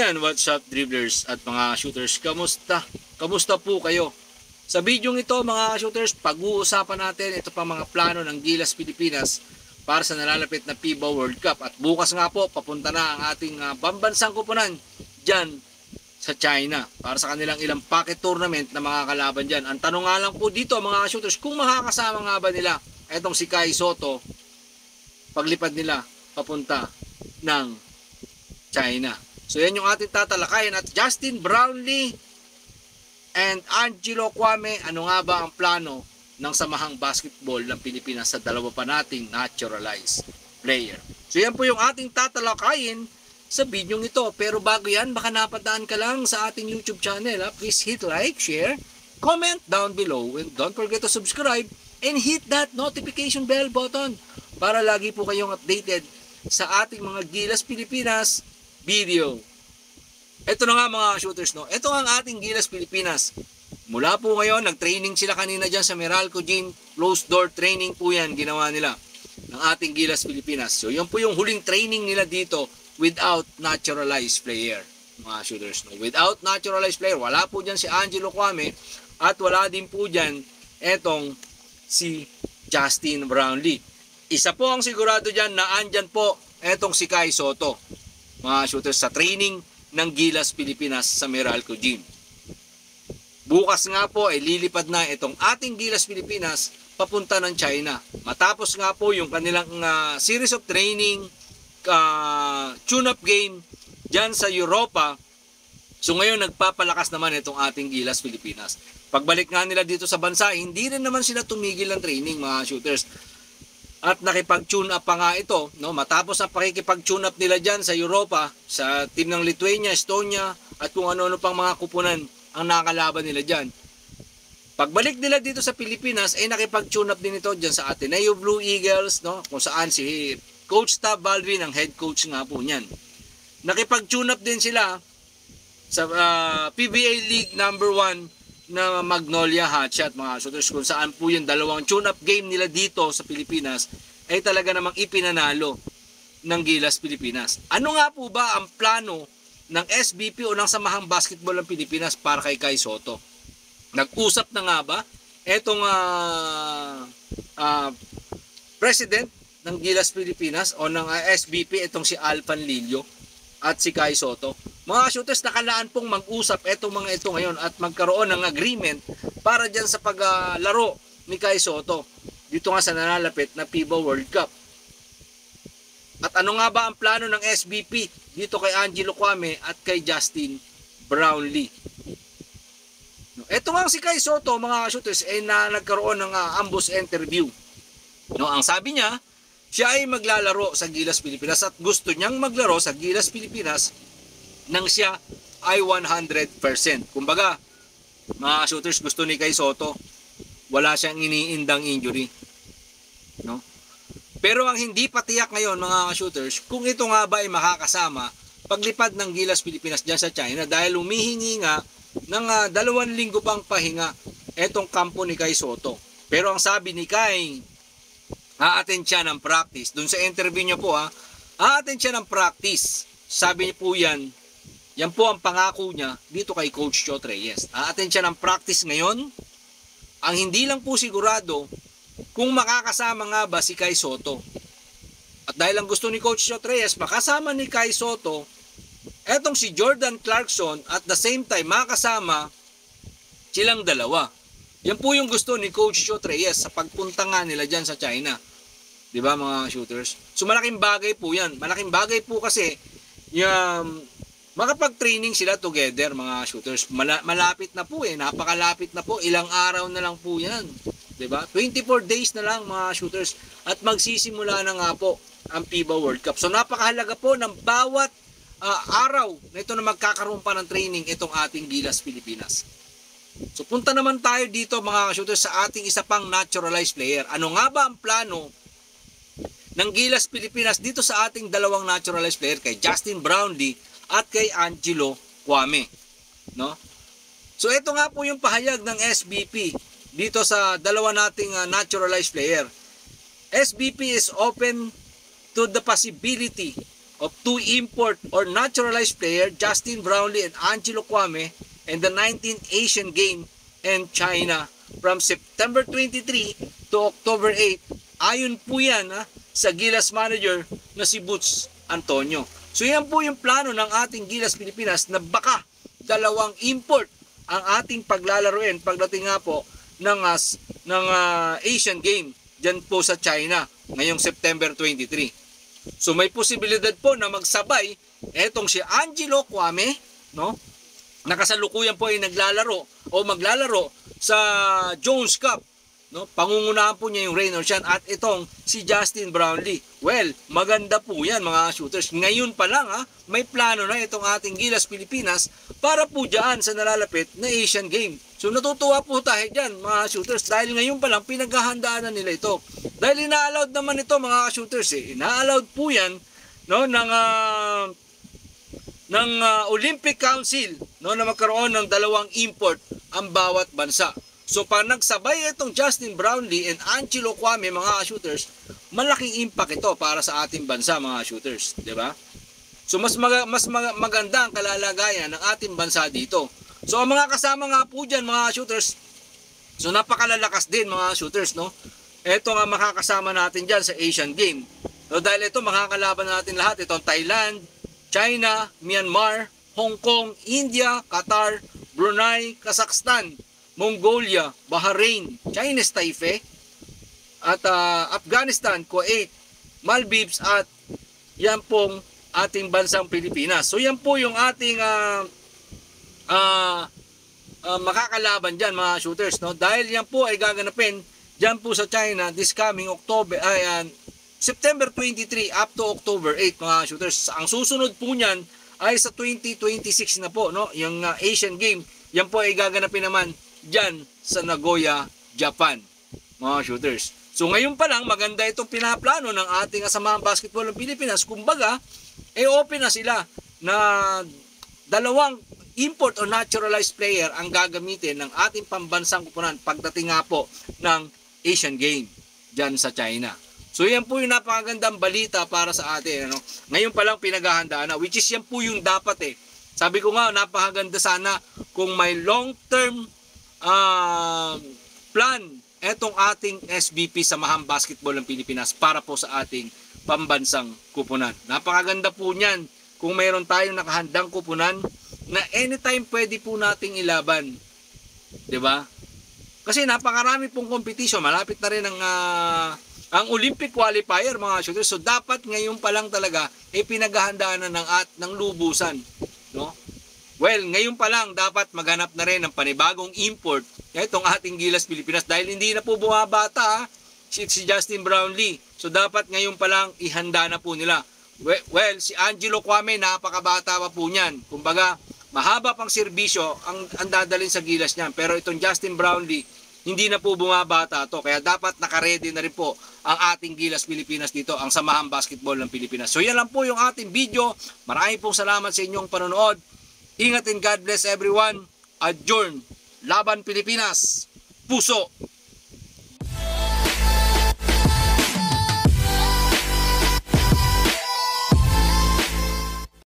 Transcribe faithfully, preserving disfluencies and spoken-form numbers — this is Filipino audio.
Yan, what's up dribblers at mga shooters, kamusta? Kamusta po kayo? Sa video ito mga shooters, pag-uusapan natin ito pa mga plano ng Gilas Pilipinas para sa nalalapit na FIBA World Cup. At bukas nga po, papunta na ang ating uh, pambansang kupunan dyan sa China para sa kanilang ilang pocket tournament na mga kalaban dyan. Ang tanong nga lang po dito mga shooters, kung makakasama nga ba nila itong si Kai Sotto paglipad nila papunta ng China. So yan yung ating tatalakayin. At Justin Brownlee and Angelo Kwame, ano nga ba ang plano ng Samahang Basketball ng Pilipinas sa dalawa pa nating naturalized player? So yan po yung ating tatalakayin sa video nito. Pero bago yan, baka napadaan ka lang sa ating YouTube channel. Ha? Please hit like, share, comment down below, and don't forget to subscribe and hit that notification bell button para lagi po kayong updated sa ating mga Gilas Pilipinas video. Ito na nga mga shooters, no? Ito ang ating Gilas Pilipinas. Mula po ngayon, nag-training sila kanina dyan sa Meralco Gym. Closed door training po yan, ginawa nila ng ating Gilas Pilipinas. So yan po yung huling training nila dito without naturalized player, mga shooters, no? Without naturalized player, wala po dyan si Angelo Kwame at wala din po dyan etong si Justin Brownlee. Isa po ang sigurado dyan na andyan po etong si Kai Sotto, mga shooters, sa training ng Gilas Pilipinas sa Meralco Gym. Bukas nga po ay lilipad na itong ating Gilas Pilipinas papunta ng China. Matapos nga po yung kanilang uh, series of training, uh, tune-up game dyan sa Europa. So ngayon nagpapalakas naman itong ating Gilas Pilipinas. Pagbalik nga nila dito sa bansa, hindi rin naman sila tumigil ng training mga shooters. At nakipag-tune up pa nga ito, no? Matapos ang pakikipag-tune up nila dyan sa Europa, sa team ng Lithuania, Estonia, at kung ano-ano pang mga kupunan ang nakakalaban nila dyan. Pagbalik nila dito sa Pilipinas, ay nakipag-tune up din ito dyan sa Ateneo Blue Eagles, no? Kung saan si Coach Tab Baldwin, ang head coach nga po niyan. Nakipag-tune up din sila sa uh, P B A League number one na Magnolia Hotshot, mga shooters, kung saan po yung dalawang tune-up game nila dito sa Pilipinas ay talaga namang ipinanalo ng Gilas Pilipinas. Ano nga po ba ang plano ng S B P o ng Samahang Basketball ng Pilipinas para kay Kai Sotto? Nag-usap na nga ba etong uh, uh, president ng Gilas Pilipinas o ng uh, S B P, itong si Alfan Lillo at si Kai Sotto? Mga shooters, nakalaan pong mag-usap etong mga ito ngayon at magkaroon ng agreement para dyan sa paglaro ni Kai Sotto dito nga sa nalalapit na FIBA World Cup. At ano nga ba ang plano ng S B P dito kay Angelo Kwame at kay Justin Brownlee? Ito nga si Kai Sotto, mga shooters, ay na nagkaroon ng uh, ambush interview. No, ang sabi niya, siya ay maglalaro sa Gilas Pilipinas at gusto niyang maglaro sa Gilas Pilipinas nang siya ay one hundred percent. Kumbaga, mga shooters, gusto ni Kai Sotto, wala siyang iniindang injury. No? Pero ang hindi patiyak ngayon, mga shooters, kung ito nga ba ay makakasama paglipad ng Gilas Pilipinas dyan sa China dahil humihingi nga ng uh, dalawang linggo pang pahinga etong kampo ni Kai Sotto. Pero ang sabi ni Kai, a-attend siya ng practice. Doon sa interview niya po, ha, a-attend siya ng practice. Sabi niya po yan, yan po ang pangako niya dito kay Coach Chot Reyes. A-attend siya ng practice ngayon. Ang hindi lang po sigurado kung makakasama nga ba si Kai Sotto. At dahil ang gusto ni Coach Chot Reyes, makasama ni Kai Sotto etong si Jordan Clarkson at the same time makasama silang dalawa. Yan po yung gusto ni Coach Chot Reyes sa pagpunta nga nila dyan sa China. Diba mga shooters? So malaking bagay po yan. Malaking bagay po kasi yung makapag-training sila together, mga shooters. Malapit na po eh. Napakalapit na po. Ilang araw na lang po yan. Diba? twenty-four days na lang, mga shooters. At magsisimula na nga po ang FIBA World Cup. So napakahalaga po ng bawat uh, araw na ito na magkakaroon pa ng training itong ating Gilas Pilipinas. So punta naman tayo dito, mga shooters, sa ating isa pang naturalized player. Ano nga ba ang plano ng Gilas Pilipinas dito sa ating dalawang naturalized player, kay Justin Brownlee at kay Angelo Kwame, no? So ito nga po yung pahayag ng S B P dito sa dalawa nating uh, naturalized player. S B P is open to the possibility of two import or naturalized player, Justin Brownlee and Angelo Kwame, and the nineteenth Asian Game in China from September twenty-three to October eight. Ayon po yan ha, sa Gilas manager na si Boots Antonio. So yan po yung plano ng ating Gilas Pilipinas na baka dalawang import ang ating paglalaruin pagdating nga po ng, uh, ng uh, Asian Game dyan po sa China ngayong September twenty-three. So may posibilidad po na magsabay etong si Angelo Kwame, no? Nakasalukuyan po ay naglalaro o maglalaro sa Jones Cup, no? Pangungunahan po niya yung Reynolds yan at itong si Justin Brownlee. Well, maganda po yan mga shooters. Ngayon pa lang ha, may plano na itong ating Gilas Pilipinas para po dyan sa nalalapit na Asian Game. So natutuwa po tayo dyan mga shooters dahil ngayon pa lang pinaghahandaan na nila ito. Dahil ina-allowed naman ito mga shooters eh. Ina-allowed po yan, no, ng uh, ng uh, Olympic Council, no, na magkaroon ng dalawang import ang bawat bansa. So pag nagsabay itong Justin Brownlee and Angelo Kwame mga shooters, malaking impact ito para sa ating bansa mga shooters, di ba? So mas mag mas mag maganda ang kalalagayan ng ating bansa dito. So ang mga kasama nga po diyan mga shooters, so napakalalakas din mga shooters, no? Ito nga makakasama natin diyan sa Asian Game. So dahil ito makakalaban natin lahat, itong Thailand, China, Myanmar, Hong Kong, India, Qatar, Brunei, Kazakhstan, Mongolia, Bahrain, Chinese Taipei, at uh, Afghanistan, Kuwait, Maldives at yan pong ating bansang Pilipinas. So yan po yung ating uh, uh, uh, makakalaban dyan mga shooters, no? Dahil yan po ay gaganapin dyan po sa China this coming October, ay, uh, September twenty-three up to October eight mga shooters. Ang susunod po niyan ay sa twenty twenty-six na po, no? Yung uh, Asian Game, yan po ay gaganapin naman dyan sa Nagoya, Japan mga shooters. So ngayon pa lang maganda itong pinaplano ng ating Asamahan Basketball ng Pilipinas. Kumbaga, eh open na sila na dalawang import o naturalized player ang gagamitin ng ating pambansang kupunan pagdating nga po ng Asian Game dyan sa China. So yan po yung napakagandang balita para sa atin, ano? Ngayon pa lang pinaghahandaan na, which is yan po yung dapat eh. Sabi ko nga, napakaganda sana kung may long-term uh, plan etong ating S B P Samahan Basketball ng Pilipinas para po sa ating pambansang kupunan. Napakaganda po niyan kung mayroon tayong nakahandang kupunan na anytime pwede po nating ilaban. 'Di ba? Kasi napakarami pong competition, malapit na rin ang uh, ang Olympic qualifier mga shooters. So dapat ngayon pa lang talaga ay eh, pinaghahandaan na ng at ng lubusan, no? Well, ngayon pa lang dapat maghanap na rin ng panibagong import itong ating Gilas Pilipinas dahil hindi na po bumabata si, si Justin Brownlee. So dapat ngayon pa lang ihanda na po nila. Well, well si Angelo Kwame napakabata pa po niyan. Kumbaga, mahaba pang serbisyo ang, ang dadalhin sa Gilas niyan. Pero itong Justin Brownlee, hindi na po bumabata to. Kaya dapat nakaredy na rin po ang ating Gilas Pilipinas dito, ang Samahan Basketball ng Pilipinas. So yan lang po yung ating video. Maraming pong salamat sa inyong panonood. Ingat and God bless everyone. Adjourn. Laban Pilipinas. Puso.